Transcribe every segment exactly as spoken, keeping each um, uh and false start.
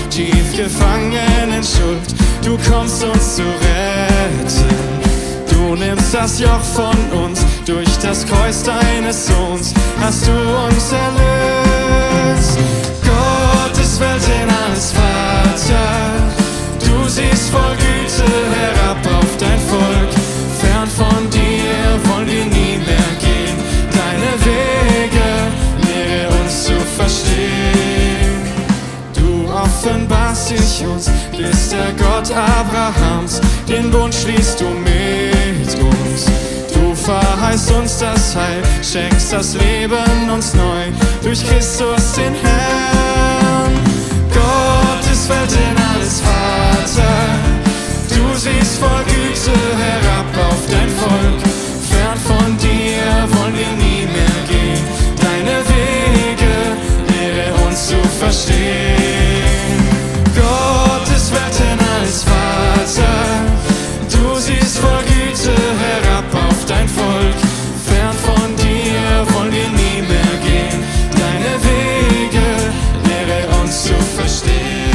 tief gefangen in Schuld. Du kommst uns zu retten. Du nimmst das Joch von uns, durch das Kreuz deines Sohns hast du uns erlöst. Gottes Welt in alles Vater, du siehst voll Güte herab auf dein Volk. Fern von dir wollen wir nie mehr gehen, deine Wege lehre uns zu verstehen. Du offenbarst dich uns, bist der Gott Abrahams, den Bund schließt du mit uns. Du verheißt uns das Heil, schenkst das Leben uns neu, durch Christus den Herrn. Gottes Welt in alles Vater, du siehst voll Güte herab auf dein Volk. Fern von dir wollen wir nie mehr gehen, deine Wege lehre uns zu verstehen. Gottes Welt in alles Vater, du siehst voll Güte herab auf dein Volk. Fern von dir wollen wir nie mehr gehen, deine Wege lehre uns zu verstehen.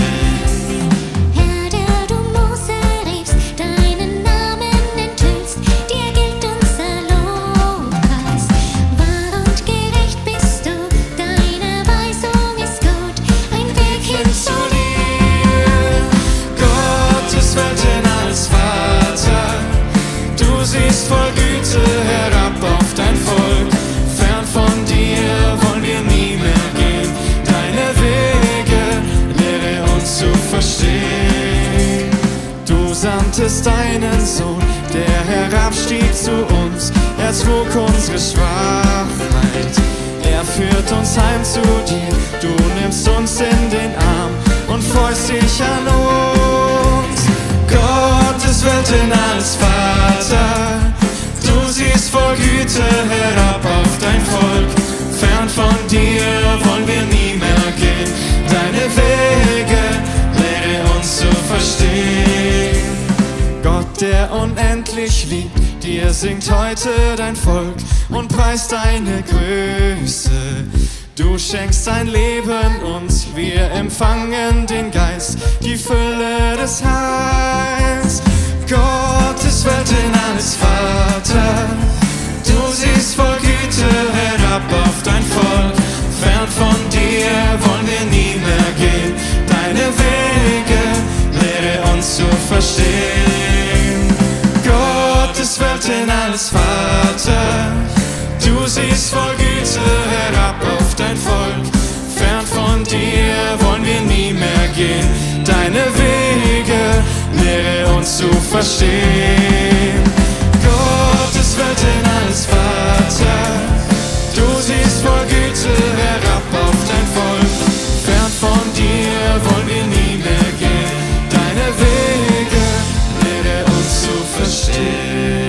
Herr, der du Mose riefst, deinen Namen enthüllst, dir gilt unser Lobpreis. Wahr und gerecht bist du, deine Weisung ist gut, ein Weg hin zu dir. Gottes Welt in alles Vater, du siehst voll Güte herab auf dein Volk. Fern von dir wollen wir nie mehr gehen, deine Wege lehre uns zu verstehen. Du sandtest deinen Sohn, der herabstieg zu uns, er trug unsere Schwachheit. Er führt uns heim zu dir, du nimmst uns in den Arm und freust dich an uns. Gottes Welt in alles Vater, du siehst voll Güte herab auf dein Volk. Fern von dir wollen wir nie mehr gehen, deine Wege lehre uns zu verstehen. Gott, der unendlich liebt, dir singt heute dein Volk und preist deine Größe. Du schenkst dein Leben uns, wir empfangen den Geist, die Fülle des Heils. Gottes Welt in alles Vater, du siehst voll Güte herab auf dein Volk. Fern von dir wollen wir nie mehr gehen, deine Wege lehre uns zu verstehen. Gottes Welt in alles Vater, du siehst voll Güte herab auf dein Volk. Fern von dir wollen wir nie mehr gehen, deine Wege lehre uns zu verstehen. Gottes Welt in alles Vater, du siehst voll Güte herab auf dein Volk. Fern von dir wollen wir nie mehr gehen, deine Wege lehre uns zu verstehen.